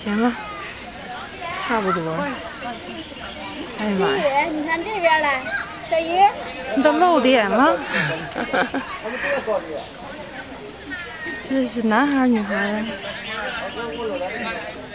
行了，差不多。哎呀妈呀！ 你看这边来，小鱼。 你都露脸了。这是男孩儿女孩儿啊？